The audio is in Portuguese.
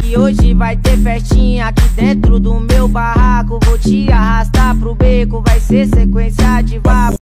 E hoje vai ter festinha aqui dentro do meu barraco. Vou te arrastar pro beco, vai ser sequência de vapo.